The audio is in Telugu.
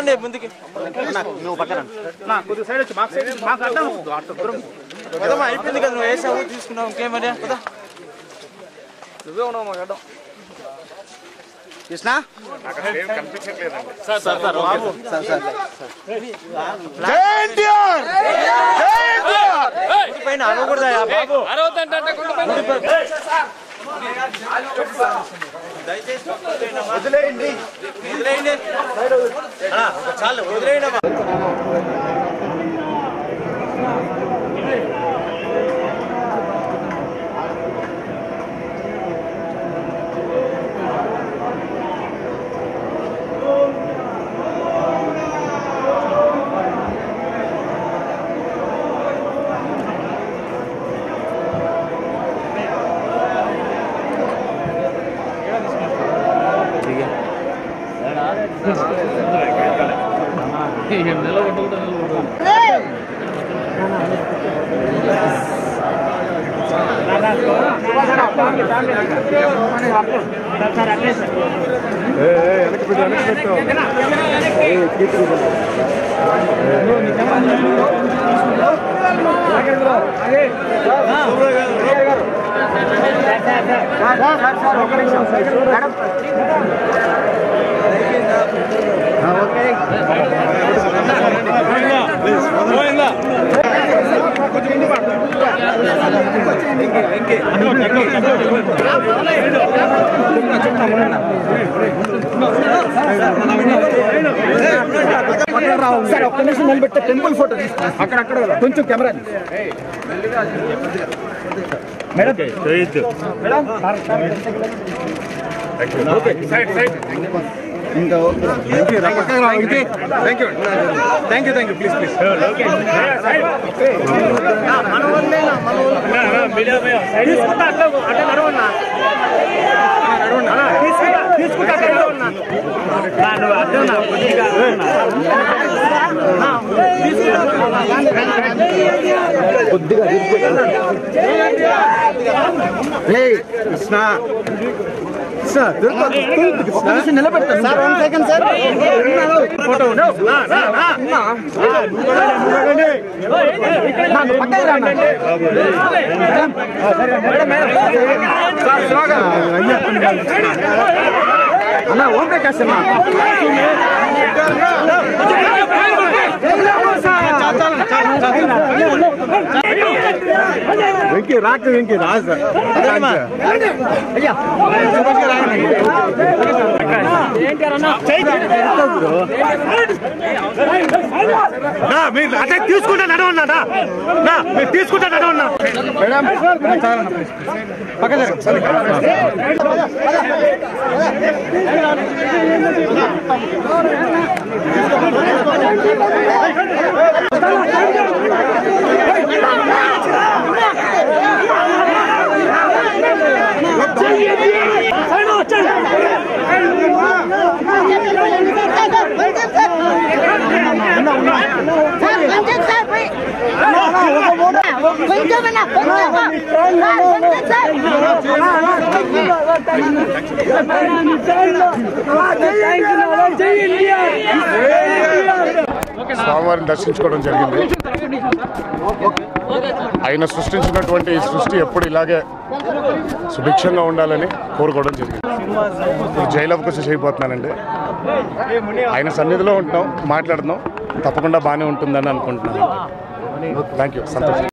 రాండి ముందుకి నువ్వు పక్కన కొద్దిగా సైడ్ వచ్చి మాకు అడ్డం కదమ్మా అయిపోయింది కదా నువ్వు వేసావు తీసుకున్నావు ఇంకేమని కదా నువ్వే ఉన్నావు మాకు అడ్డం కృష్ణ పైన అనకూడదా బాబు వదిలేయండి చాలు వదిలేయండి సార్ ఒక్క నిమిషం నిలబెట్టే టెంపుల్ ఫోటో అక్కడక్కడ కొంచెం కెమెరా మేడం ఇంకా థ్యాంక్ యూ ప్లీజ్ కొద్దిగా కృష్ణ నిలబెడతాను సార్ 1 సెకండ్ సార్ ఫోటో అన్నా ఓం ప్రకాశ్ అన్నా వెంకీ రాక వెంకీ రాజు మీరు అదే తీసుకుంటా నడవన్నా మీరు తీసుకుంటా నడవన్నా మేడం పక్క స్వామివారిని దర్శించుకోవడం జరిగింది. ఆయన సృష్టించినటువంటి ఈ సృష్టి ఎప్పుడు ఇలాగే సుభిక్షంగా ఉండాలని కోరుకోవడం జరిగింది. జైలు అవకాశం చేయబోతున్నానండి. ఆయన సన్నిధిలో ఉంటున్నాం, మాట్లాడుతున్నాం, తప్పకుండా బాగానే ఉంటుందని అనుకుంటున్నాను. థ్యాంక్ యూ, సంతోషం.